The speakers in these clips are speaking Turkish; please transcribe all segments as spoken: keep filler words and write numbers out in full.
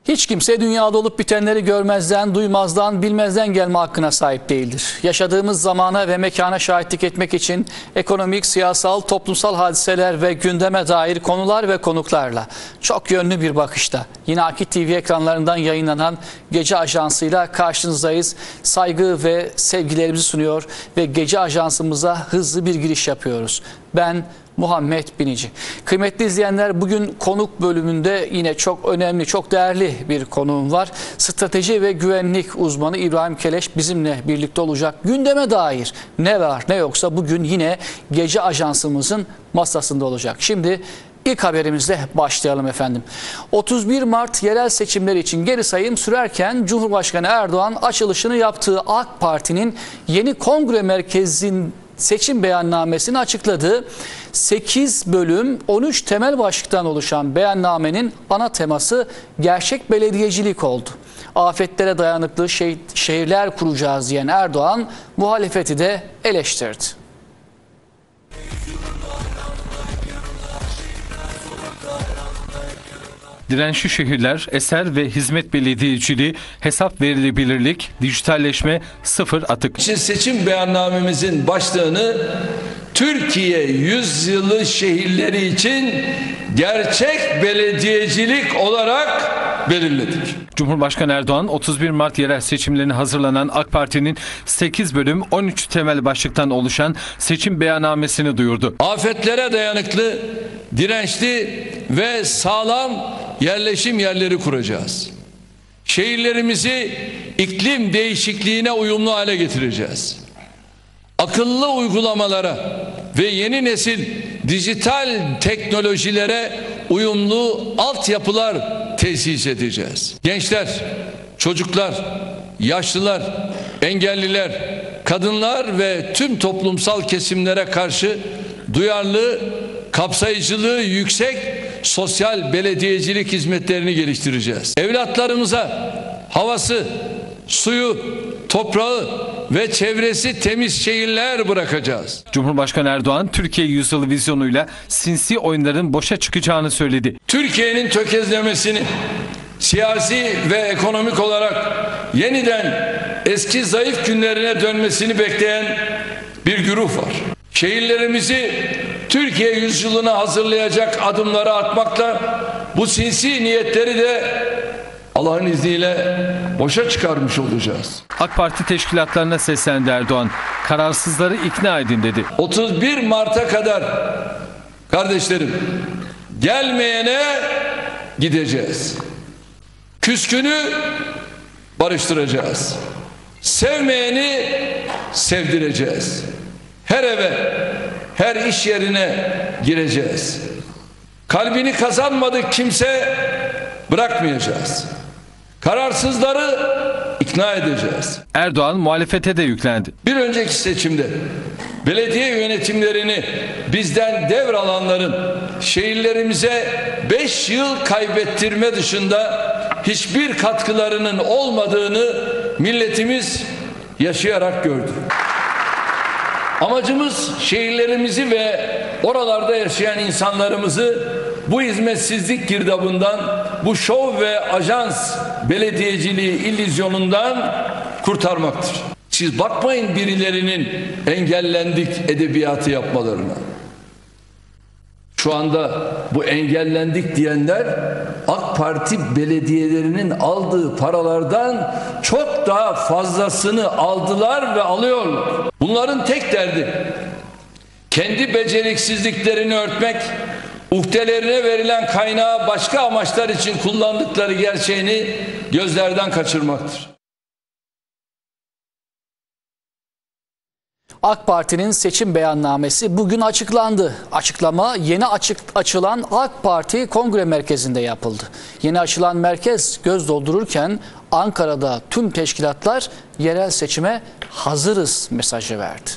Hiç kimse dünyada olup bitenleri görmezden, duymazdan, bilmezden gelme hakkına sahip değildir. Yaşadığımız zamana ve mekana şahitlik etmek için ekonomik, siyasal, toplumsal hadiseler ve gündeme dair konular ve konuklarla çok yönlü bir bakışta yine Akit T V ekranlarından yayınlanan Gece Ajansı'yla karşınızdayız. Saygı ve sevgilerimizi sunuyor ve Gece Ajansımıza hızlı bir giriş yapıyoruz. Ben Muhammed Binici. Kıymetli izleyenler, bugün konuk bölümünde yine çok önemli, çok değerli bir konuğum var. Strateji ve güvenlik uzmanı İbrahim Keleş bizimle birlikte olacak. Gündeme dair ne var ne yoksa bugün yine Gece Ajansımızın masasında olacak. Şimdi İlk haberimizle başlayalım efendim. otuz bir Mart yerel seçimleri için geri sayım sürerken Cumhurbaşkanı Erdoğan açılışını yaptığı AK Parti'nin yeni kongre merkezinin seçim beyannamesini açıkladı. sekiz bölüm on üç temel başlıktan oluşan beyannamenin ana teması gerçek belediyecilik oldu. Afetlere dayanıklı şehirler kuracağız diyen Erdoğan muhalefeti de eleştirdi. Dirençli şehirler, eser ve hizmet belediyeciliği, hesap verilebilirlik, dijitalleşme, sıfır atık. Şimdi seçim beyannamemizin başlığını Türkiye yüzyılı şehirleri için gerçek belediyecilik olarak belirledik. Cumhurbaşkanı Erdoğan otuz bir Mart yerel seçimlerine hazırlanan AK Parti'nin sekiz bölüm on üç temel başlıktan oluşan seçim beyannamesini duyurdu. Afetlere dayanıklı, dirençli ve sağlam yerleşim yerleri kuracağız. Şehirlerimizi iklim değişikliğine uyumlu hale getireceğiz. Akıllı uygulamalara ve yeni nesil dijital teknolojilere uyumlu altyapılar tesis edeceğiz. Gençler, çocuklar, yaşlılar, engelliler, kadınlar ve tüm toplumsal kesimlere karşı duyarlı, kapsayıcılığı yüksek sosyal belediyecilik hizmetlerini geliştireceğiz. Evlatlarımıza havası, suyu, toprağı ve çevresi temiz şehirler bırakacağız. Cumhurbaşkanı Erdoğan, Türkiye yüzyılı vizyonuyla sinsi oyunların boşa çıkacağını söyledi. Türkiye'nin tökezlemesini, siyasi ve ekonomik olarak yeniden eski zayıf günlerine dönmesini bekleyen bir güruh var. Şehirlerimizi Türkiye yüzyılına hazırlayacak adımları atmakla bu sinsi niyetleri de Allah'ın izniyle boşa çıkarmış olacağız. AK Parti teşkilatlarına seslendi Erdoğan. Kararsızları ikna edin dedi. otuz bir Mart'a kadar kardeşlerim, gelmeyene gideceğiz. Küskünü barıştıracağız. Sevmeyeni sevdireceğiz. Her eve, her iş yerine gireceğiz. Kalbini kazanmadık kimse bırakmayacağız. Kararsızları ikna edeceğiz. Erdoğan muhalefete de yüklendi. Bir önceki seçimde belediye yönetimlerini bizden devralanların şehirlerimize beş yıl kaybettirme dışında hiçbir katkılarının olmadığını milletimiz yaşayarak gördü. Amacımız şehirlerimizi ve oralarda yaşayan insanlarımızı bu hizmetsizlik girdabından, bu şov ve ajans belediyeciliği illüzyonundan kurtarmaktır. Siz bakmayın birilerinin engellendik edebiyatı yapmalarına. Şu anda bu engellendik diyenler AK Parti belediyelerinin aldığı paralardan çok daha fazlasını aldılar ve alıyorlar. Bunların tek derdi kendi beceriksizliklerini örtmek, uhdelerine verilen kaynağı başka amaçlar için kullandıkları gerçeğini gözlerden kaçırmaktır. AK Parti'nin seçim beyannamesi bugün açıklandı. Açıklama yeni açık açılan AK Parti Kongre Merkezi'nde yapıldı. Yeni açılan merkez göz doldururken Ankara'da tüm teşkilatlar yerel seçime hazırız mesajı verdi.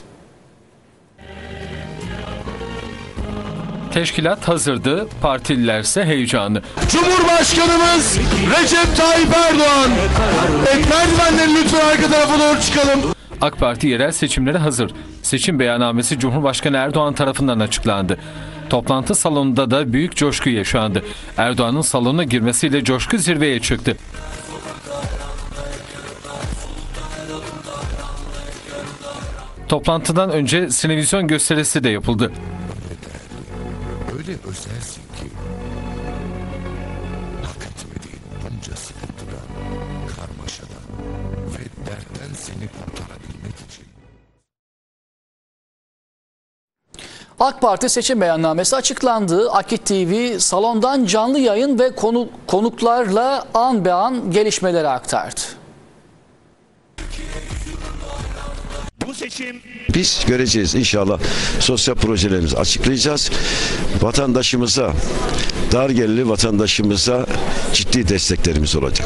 Teşkilat hazırdı, partililerse heyecanlı. Cumhurbaşkanımız Recep Tayyip Erdoğan. Evet, merdivenleri lütfen arka tarafa doğru çıkalım. AK Parti yerel seçimlere hazır. Seçim beyannamesi Cumhurbaşkanı Erdoğan tarafından açıklandı. Toplantı salonunda da büyük coşku yaşandı. Erdoğan'ın salona girmesiyle coşku zirveye çıktı. Toplantıdan önce televizyon gösterisi de yapıldı. Öyle özelsin ki hak etmediğin bunca sıkıntıdan, karmaşadan ve dertten seni kurtarabilmek için. AK Parti seçim beyannamesi açıklandı. Akit T V salondan canlı yayın ve konu, konuklarla an be an gelişmeleri aktardı. Bu seçim Biz göreceğiz inşallah, sosyal projelerimizi açıklayacağız. Vatandaşımıza, dar gelirli vatandaşımıza ciddi desteklerimiz olacak.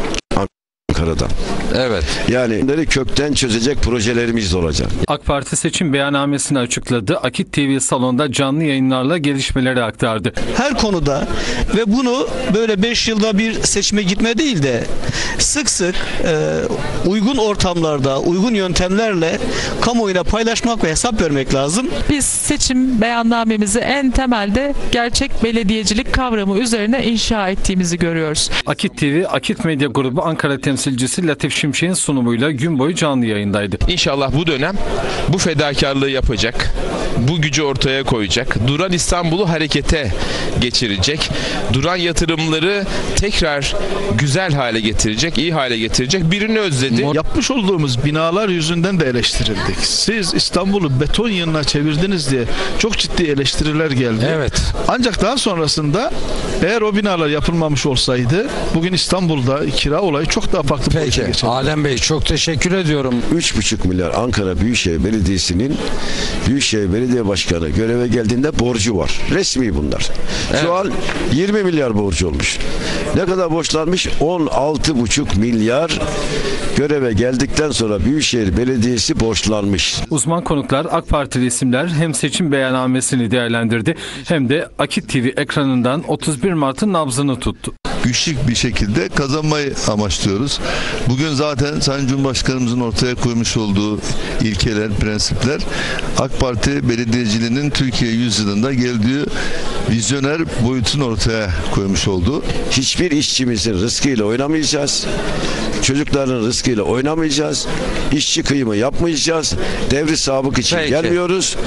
Ankara'dan. Evet. Yani bunları kökten çözecek projelerimiz olacak. AK Parti seçim beyannamesini açıkladı. Akit T V salonda canlı yayınlarla gelişmeleri aktardı. her konuda ve bunu böyle beş yılda bir seçime gitme değil de sık sık e, uygun ortamlarda, uygun yöntemlerle kamuoyuna paylaşmak ve hesap vermek lazım. Biz seçim beyannamemizi en temelde gerçek belediyecilik kavramı üzerine inşa ettiğimizi görüyoruz. Akit T V, Akit Medya Grubu Ankara temsilcisi Latif Şimşek'in sunumuyla gün boyu canlı yayındaydı. İnşallah bu dönem bu fedakarlığı yapacak, bu gücü ortaya koyacak, duran İstanbul'u harekete geçirecek, duran yatırımları tekrar güzel hale getirecek, iyi hale getirecek birini özledi. Yapmış olduğumuz binalar yüzünden de eleştirildik. Siz İstanbul'u beton yığınına çevirdiniz diye çok ciddi eleştiriler geldi. Evet. Ancak daha sonrasında eğer o binalar yapılmamış olsaydı bugün İstanbul'da kira olayı çok daha farklı bir boyuta geçerdi. Adem Bey çok teşekkür ediyorum. üç buçuk milyar Ankara Büyükşehir Belediyesi'nin Büyükşehir Belediye Başkanı göreve geldiğinde borcu var. Resmi bunlar. Şu Evet. an yirmi milyar borcu olmuş. Ne kadar borçlanmış? on altı buçuk milyar göreve geldikten sonra Büyükşehir Belediyesi borçlanmış. Uzman konuklar, AK Partili isimler hem seçim beyannamesini değerlendirdi hem de Akit T V ekranından otuz bir Mart'ın nabzını tuttu. Güçlük bir şekilde kazanmayı amaçlıyoruz. Bugün zaten Sayın Cumhurbaşkanımızın ortaya koymuş olduğu ilkeler, prensipler AK Parti belediyeciliğinin Türkiye yüzyılında geldiği vizyoner boyutunu ortaya koymuş oldu. Hiçbir işçimizin rızkıyla oynamayacağız. Çocukların rızkıyla oynamayacağız. İşçi kıyımı yapmayacağız. Devri sabık için Peki. gelmiyoruz.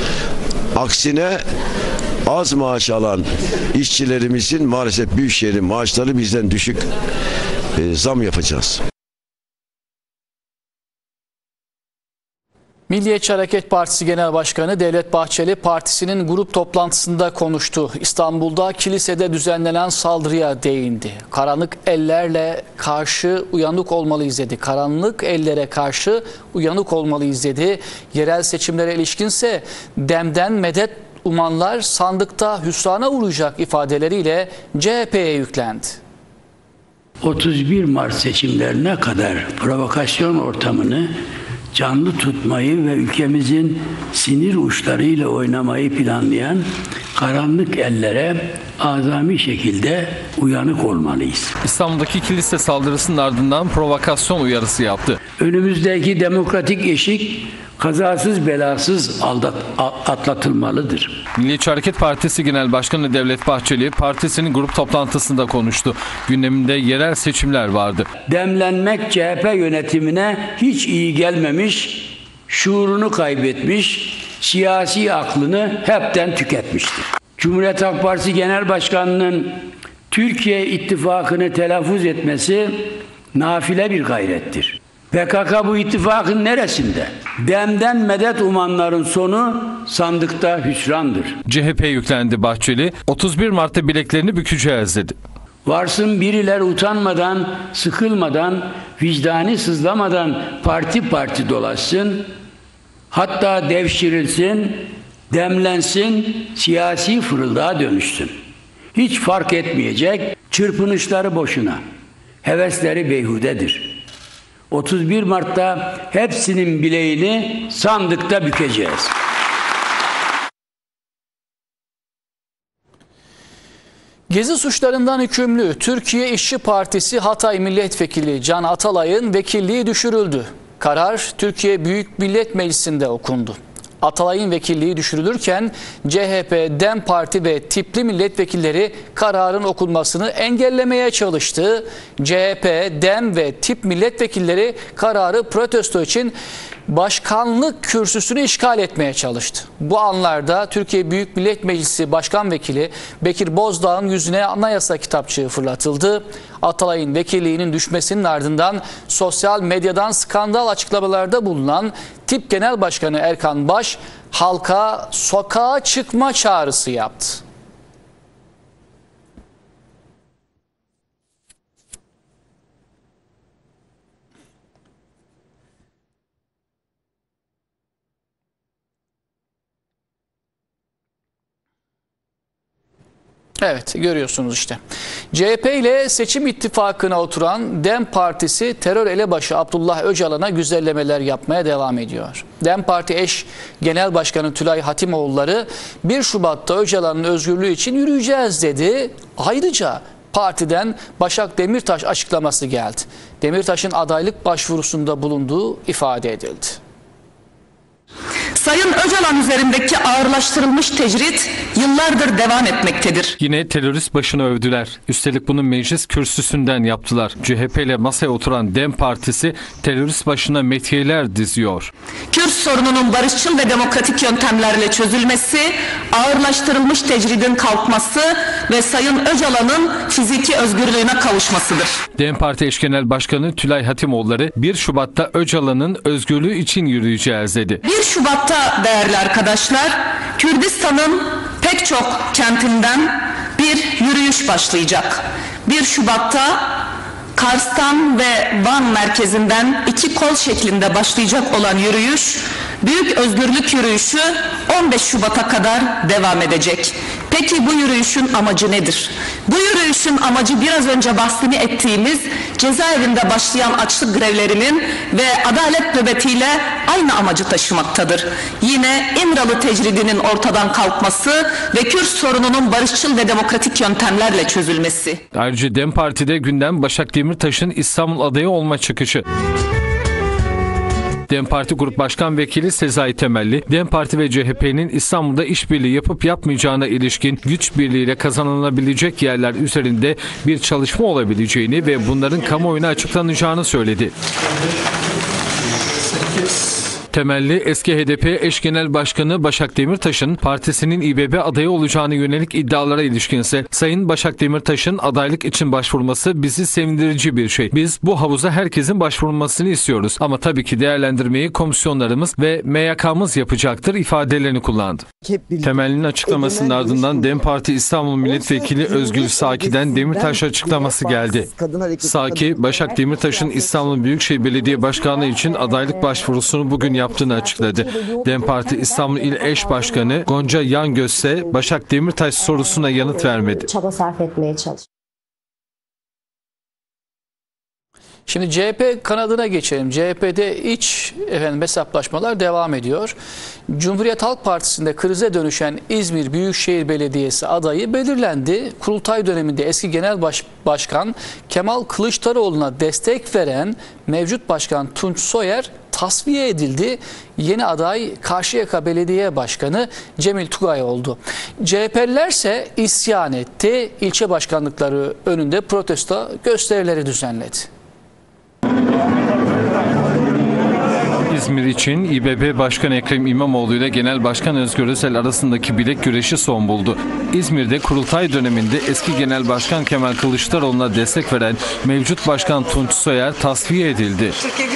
Aksine az maaş alan işçilerimizin maalesef Büyükşehir'in maaşları bizden düşük, e, zam yapacağız. Milliyetçi Hareket Partisi Genel Başkanı Devlet Bahçeli partisinin grup toplantısında konuştu. İstanbul'da kilisede düzenlenen saldırıya değindi. Karanlık ellerle karşı uyanık olmalıyız dedi. Karanlık ellere karşı uyanık olmalıyız dedi. Yerel seçimlere ilişkinse demden medet umanlar sandıkta hüsrana uğrayacak ifadeleriyle C H P'ye yüklendi. otuz bir Mart seçimlerine kadar provokasyon ortamını canlı tutmayı ve ülkemizin sinir uçlarıyla oynamayı planlayan karanlık ellere azami şekilde uyanık olmalıyız. İstanbul'daki kilise saldırısının ardından provokasyon uyarısı yaptı. Önümüzdeki demokratik eşik kazasız belasız aldat, atlatılmalıdır. Milliyetçi Hareket Partisi Genel Başkanı Devlet Bahçeli partisinin grup toplantısında konuştu. Gündeminde yerel seçimler vardı. Demlenmek C H P yönetimine hiç iyi gelmemiş, şuurunu kaybetmiş, siyasi aklını hepten tüketmiştir. Cumhuriyet Halk Partisi Genel Başkanı'nın Türkiye ittifakını telaffuz etmesi nafile bir gayrettir. P K K bu ittifakın neresinde? Demden medet umanların sonu sandıkta hüsrandır. C H P yüklendi Bahçeli. otuz bir Mart'ta bileklerini bükeceğiz dedi. Varsın birileri utanmadan, sıkılmadan, vicdani sızlamadan parti parti dolaşsın. Hatta devşirilsin, demlensin, siyasi fırıldağa dönüşsün. Hiç fark etmeyecek, çırpınışları boşuna, hevesleri beyhudedir. otuz bir Mart'ta hepsinin bileğini sandıkta bükeceğiz. Gezi suçlarından hükümlü Türkiye İşçi Partisi Hatay Milletvekili Can Atalay'ın vekilliği düşürüldü. Karar Türkiye Büyük Millet Meclisi'nde okundu. Atalay'ın vekilliği düşürülürken C H P, DEM Parti ve tipli milletvekilleri kararın okunmasını engellemeye çalıştı. C H P, DEM ve tip milletvekilleri kararı protesto için başkanlık kürsüsünü işgal etmeye çalıştı. Bu anlarda Türkiye Büyük Millet Meclisi Başkan Vekili Bekir Bozdağ'ın yüzüne anayasa kitapçığı fırlatıldı. Atalay'ın vekilliğinin düşmesinin ardından sosyal medyadan skandal açıklamalarda bulunan tip Genel Başkanı Erkan Baş halka sokağa çıkma çağrısı yaptı. Evet, görüyorsunuz işte. C H P ile seçim ittifakına oturan DEM Partisi terör elebaşı Abdullah Öcalan'a güzellemeler yapmaya devam ediyor. DEM Parti eş Genel Başkanı Tülay Hatimoğulları bir Şubat'ta Öcalan'ın özgürlüğü için yürüyeceğiz dedi. Ayrıca partiden Başak Demirtaş açıklaması geldi. Demirtaş'ın adaylık başvurusunda bulunduğu ifade edildi. Sayın Öcalan üzerindeki ağırlaştırılmış tecrit yıllardır devam etmektedir. Yine terörist başını övdüler. Üstelik bunu meclis kürsüsünden yaptılar. C H P ile masaya oturan DEM Partisi terörist başına metiyeler diziyor. Kürt sorununun barışçıl ve demokratik yöntemlerle çözülmesi, ağırlaştırılmış tecridin kalkması ve Sayın Öcalan'ın fiziki özgürlüğüne kavuşmasıdır. DEM Parti eş genel başkanı Tülay Hatimoğulları bir Şubat'ta Öcalan'ın özgürlüğü için yürüyeceğiz dedi. bir Şubat'ta değerli arkadaşlar, Kürdistan'ın pek çok kentinden bir yürüyüş başlayacak. bir Şubat'ta Kars'tan ve Van merkezinden iki kol şeklinde başlayacak olan yürüyüş, Büyük Özgürlük Yürüyüşü on beş Şubat'a kadar devam edecek. Peki bu yürüyüşün amacı nedir? Bu yürüyüşün amacı biraz önce bahsini ettiğimiz cezaevinde başlayan açlık grevlerinin ve adalet nöbetiyle aynı amacı taşımaktadır. Yine İmralı tecridinin ortadan kalkması ve Kürt sorununun barışçıl ve demokratik yöntemlerle çözülmesi. Ayrıca DEM Parti'de gündem Başak Demirtaş'ın İstanbul adayı olma çıkışı. DEM Parti Grup Başkan Vekili Sezai Temelli, DEM Parti ve C H P'nin İstanbul'da işbirliği yapıp yapmayacağına ilişkin güç birliğiyle kazanılabilecek yerler üzerinde bir çalışma olabileceğini ve bunların kamuoyuna açıklanacağını söyledi. Temelli, eski H D P eş genel başkanı Başak Demirtaş'ın partisinin İ B B adayı olacağına yönelik iddialara ilişkinse, Sayın Başak Demirtaş'ın adaylık için başvurması bizi sevindirici bir şey. Biz bu havuza herkesin başvurmasını istiyoruz ama tabii ki değerlendirmeyi komisyonlarımız ve M Y K'mız yapacaktır ifadelerini kullandı. Temelli'nin açıklamasının ardından DEM Parti İstanbul Milletvekili Özgül Saki'den Demirtaş açıklaması geldi. Saki, Başak Demirtaş'ın İstanbul Büyükşehir Belediye Başkanlığı için adaylık başvurusunu bugün yaptığını açıkladı. DEM Parti İstanbul İl Eş Başkanı Gonca Yangöz ise Başak Demirtaş sorusuna yanıt vermedi. Çaba sarf etmeye çalış. Şimdi C H P kanadına geçelim. C H P'de iç efendim, hesaplaşmalar devam ediyor. Cumhuriyet Halk Partisi'nde krize dönüşen İzmir Büyükşehir Belediyesi adayı belirlendi. Kurultay döneminde eski Genel Baş Başkan Kemal Kılıçdaroğlu'na destek veren mevcut başkan Tunç Soyer tasfiye edildi. Yeni aday Karşıyaka Belediye Başkanı Cemil Tugay oldu. C H P'lilerse isyan etti. İlçe başkanlıkları önünde protesto gösterileri düzenledi. İzmir için İ B B Başkanı Ekrem İmamoğlu ile Genel Başkan Özgür Özel arasındaki bilek güreşi son buldu. İzmir'de kurultay döneminde eski Genel Başkan Kemal Kılıçdaroğlu'na destek veren mevcut Başkan Tunç Soyer tasfiye edildi.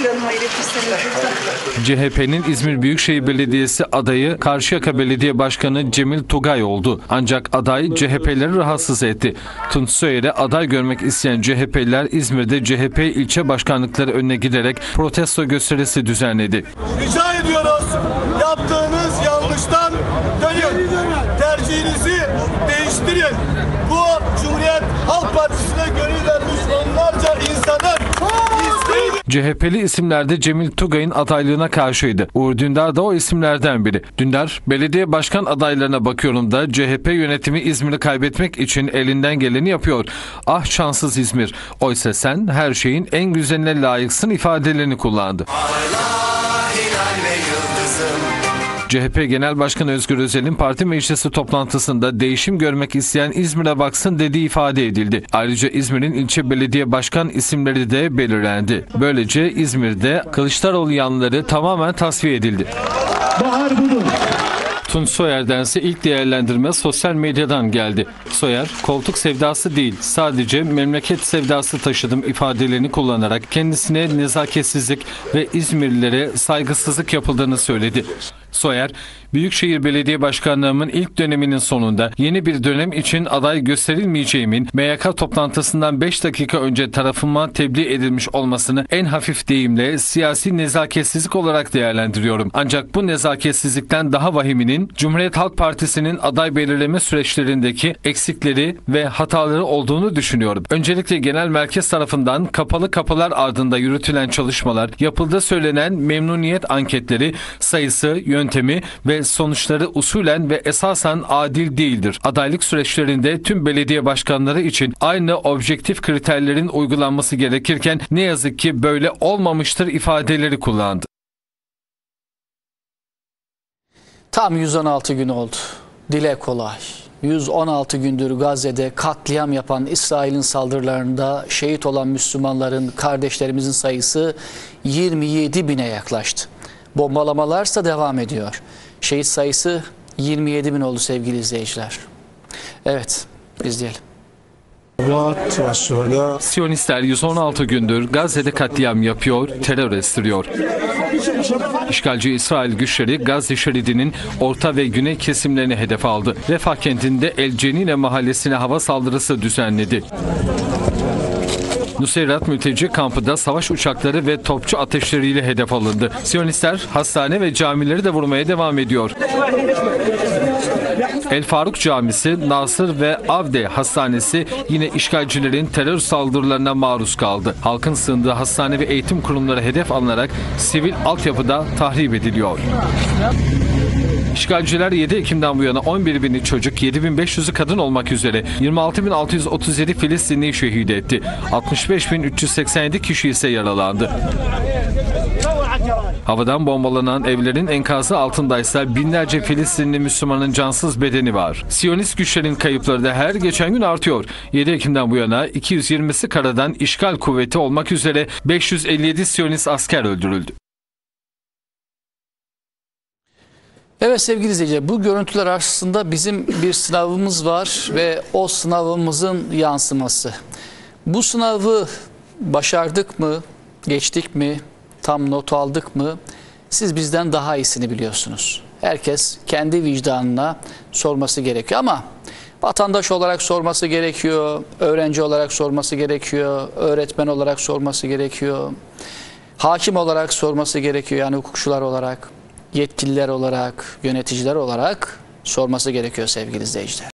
C H P'nin İzmir Büyükşehir Belediyesi adayı Karşıyaka Belediye Başkanı Cemil Tugay oldu. Ancak aday C H P'leri rahatsız etti. Tunç Soyer'e aday görmek isteyen C H P'liler İzmir'de C H P ilçe başkanlıkları önüne giderek protesto gösterisi düzenledi. Rica ediyoruz, yaptığınız yanlıştan dönün, tercihinizi değiştirin. Bu Cumhuriyet Halk Partisi'ne gönül vermiş onlarca insanın isteği. C H P'li isimlerde Cemil Tugay'ın adaylığına karşıydı. Uğur Dündar da o isimlerden biri. Dündar, belediye başkan adaylarına bakıyorum da C H P yönetimi İzmir'i kaybetmek için elinden geleni yapıyor. Ah şanssız İzmir. Oysa sen her şeyin en güzeline layıksın ifadelerini kullandı. C C H P Genel Başkanı Özgür Özel'in parti meclisi toplantısında değişim görmek isteyen İzmir'e baksın dediği ifade edildi. Ayrıca İzmir'in ilçe belediye başkan isimleri de belirlendi. Böylece İzmir'de Kılıçdaroğlu yanları tamamen tasfiye edildi. Bahar budur. Tunç Soyer'dense ilk değerlendirme sosyal medyadan geldi. Soyer, koltuk sevdası değil, sadece memleket sevdası taşıdım ifadelerini kullanarak kendisine nezaketsizlik ve İzmirlilere saygısızlık yapıldığını söyledi. Soyer, Büyükşehir Belediye Başkanlığımın ilk döneminin sonunda yeni bir dönem için aday gösterilmeyeceğimin M Y K toplantısından beş dakika önce tarafıma tebliğ edilmiş olmasını en hafif deyimle siyasi nezaketsizlik olarak değerlendiriyorum. Ancak bu nezaketsizlikten daha vahiminin Cumhuriyet Halk Partisi'nin aday belirleme süreçlerindeki eksikleri ve hataları olduğunu düşünüyorum. Öncelikle genel merkez tarafından kapalı kapılar ardında yürütülen çalışmalar, yapıldığı söylenen memnuniyet anketleri sayısı, yöntemi ve sonuçları usulen ve esasen adil değildir. Adaylık süreçlerinde tüm belediye başkanları için aynı objektif kriterlerin uygulanması gerekirken ne yazık ki böyle olmamıştır ifadeleri kullandı. Tam yüz on altı gün oldu. Dile kolay. yüz on altı gündür Gazze'de katliam yapan İsrail'in saldırılarında şehit olan Müslümanların, kardeşlerimizin sayısı yirmi yedi bine yaklaştı. Bombalamalarsa devam ediyor. Şehit sayısı yirmi yedi bin oldu sevgili izleyiciler. Evet, izleyelim. Siyonistler yüz on altı gündür Gazze'de katliam yapıyor, terör estiriyor. İşgalci İsrail güçleri Gazze şeridinin orta ve güney kesimlerini hedef aldı. Refah kentinde El Cenine mahallesine hava saldırısı düzenledi. Nuseyrat mülteci kampı da savaş uçakları ve topçu ateşleriyle hedef alındı. Siyonistler hastane ve camileri de vurmaya devam ediyor. El Faruk Camisi, Nasır ve Avde Hastanesi yine işgalcilerin terör saldırılarına maruz kaldı. Halkın sığındığı hastane ve eğitim kurumları hedef alınarak sivil altyapıda tahrip ediliyor. İşgalciler yedi Ekim'den bu yana on bir bini çocuk, yedi bin beş yüzü kadın olmak üzere yirmi altı bin altı yüz otuz yedi Filistinliyi şehit etti. altmış beş bin üç yüz seksen yedi kişi ise yaralandı. Havadan bombalanan evlerin enkazı altındaysa binlerce Filistinli Müslümanın cansız bedeni var. Siyonist güçlerin kayıpları da her geçen gün artıyor. yedi Ekim'den bu yana iki yüz yirmisi karadan işgal kuvveti olmak üzere beş yüz elli yedi Siyonist asker öldürüldü. Evet sevgili izleyiciler, bu görüntüler aslında bizim bir sınavımız var ve o sınavımızın yansıması. Bu sınavı başardık mı, geçtik mi, tam not aldık mı? Siz bizden daha iyisini biliyorsunuz. Herkes kendi vicdanına sorması gerekiyor ama vatandaş olarak sorması gerekiyor, öğrenci olarak sorması gerekiyor, öğretmen olarak sorması gerekiyor, hakim olarak sorması gerekiyor, yani hukukçular olarak, yetkililer olarak, yöneticiler olarak sorması gerekiyor sevgili izleyiciler.